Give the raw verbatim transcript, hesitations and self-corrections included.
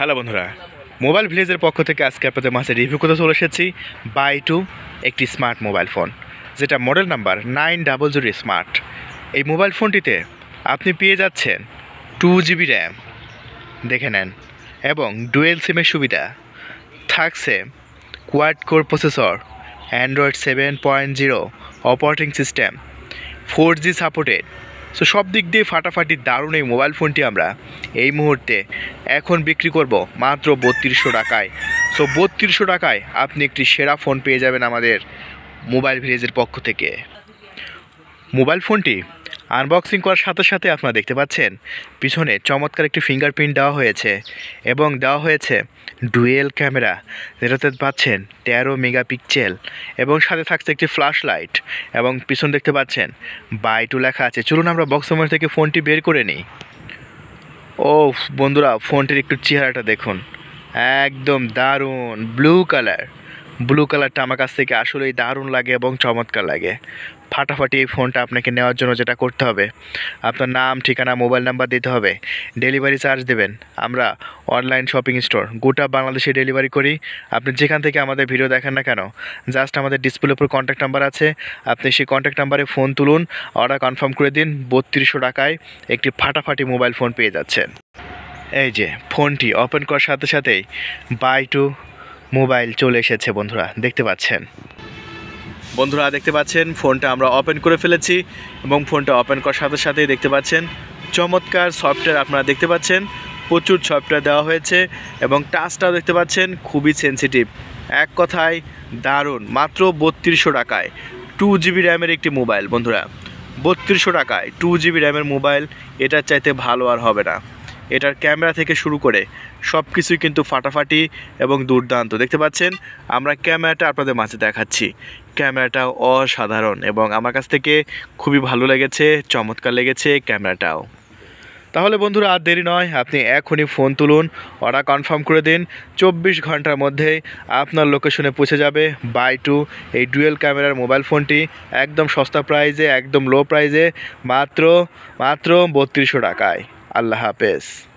Hello বন্ধুরা, mobile ভিলেজের পক্ষ থেকে আজকে আপনাদের মাঝে রিভিউ করতে চলে এসেছি বাই টু একটি স্মার্ট মোবাইল ফোন, যেটা model number nine double zero smart. এই মোবাইল ফোনটিতে আপনি পেয়ে যাচ্ছেন টু জিবি র্যাম, দেখে নেন, এবং ডুয়েল সিমের সুবিধা থাকছে, quad core processor, Android seven point zero operating system, four G supported. So সব দিক দিয়ে ফাটাফাটি দারুণ এই মোবাইল ফোনটি আমরা এই মুহূর্তে এখন বিক্রি করব মাত্র বত্রিশশো টাকায়। সো বত্রিশশো টাকায় আপনি একটি সেরা ফোন পেয়ে যাবেন আমাদের মোবাইল ভিলেজের পক্ষ থেকে। মোবাইল ফোনটি আনবক্সিং করার সাথে সাথে আপনারা দেখতে পাচ্ছেন পিছনে চমৎকার একটি ফিঙ্গারপ্রিন্ট দেওয়া হয়েছে এবং দেওয়া হয়েছে ডুয়েল ক্যামেরা, যেটাতে পাচ্ছেন তেরো মেগাপিক্সেল, এবং সাথে থাকছে একটি ফ্ল্যাশ লাইট, এবং পিছন দেখতে পাচ্ছেন বাই টু লেখা আছে। চলুন আমরা বক্স মেমোরি থেকে ফোনটি বের করে নিই। ও বন্ধুরা, ফোনটির একটু চেহারাটা দেখুন, একদম দারুণ ব্লু কালার। ব্লু কালারটা আমার কাছ থেকে আসলেই দারুণ লাগে এবং চমৎকার লাগে। ফাটাফাটি এই ফোনটা আপনাকে নেওয়ার জন্য যেটা করতে হবে, আপনার নাম, ঠিকানা, মোবাইল নাম্বার দিতে হবে, ডেলিভারি চার্জ দেবেন। আমরা অনলাইন শপিং স্টোর গোটা বাংলাদেশে ডেলিভারি করি। আপনি যেখান থেকে আমাদের ভিডিও দেখেন না কেন, জাস্ট আমাদের ডিসপ্লের উপর কন্ট্যাক্ট নাম্বার আছে, আপনি সেই কন্ট্যাক্ট নাম্বারে ফোন তুলুন, অর্ডার কনফার্ম করে দিন, বত্রিশশো টাকায় একটি ফাটাফাটি মোবাইল ফোন পেয়ে যাচ্ছেন। এই যে ফোনটি ওপেন করার সাথে সাথেই বাই টু মোবাইল চলে এসেছে বন্ধুরা, দেখতে পাচ্ছেন। বন্ধুরা দেখতে পাচ্ছেন ফোনটা আমরা ওপেন করে ফেলেছি, এবং ফোনটা ওপেন করার সাথে সাথেই দেখতে পাচ্ছেন চমৎকার সফটওয়্যার আপনারা দেখতে পাচ্ছেন, প্রচুর সফটওয়্যার দেওয়া হয়েছে, এবং টাচটাও দেখতে পাচ্ছেন খুবই সেন্সিটিভ। এক কথায় দারুণ, মাত্র বত্রিশশো টাকায় টু জিবি র্যামের একটি মোবাইল। বন্ধুরা বত্রিশশো টাকায় টু জিবি র্যামের মোবাইল, এটার চাইতে ভালো আর হবে না। এটার ক্যামেরা থেকে শুরু করে সব কিছুই কিন্তু ফাটাফাটি এবং দুর্দান্ত। দেখতে পাচ্ছেন আমরা ক্যামেরাটা আপনাদের মাঝে দেখাচ্ছি, ক্যামেরাটাও অসাধারণ, এবং আমার কাছ থেকে খুবই ভালো লেগেছে, চমৎকার লেগেছে ক্যামেরাটাও। তাহলে বন্ধুরা আর দেরি নয়, আপনি এখনই ফোন তুলুন, অর্ডার কনফার্ম করে দিন। চব্বিশ ঘন্টার মধ্যেই আপনার লোকেশনে পৌঁছে যাবে বাই টু এই ডুয়েল ক্যামেরার মোবাইল ফোনটি, একদম সস্তা প্রাইজে, একদম লো প্রাইজে, মাত্র মাত্র বত্রিশশো টাকায়। আল্লাহ হাফেজ।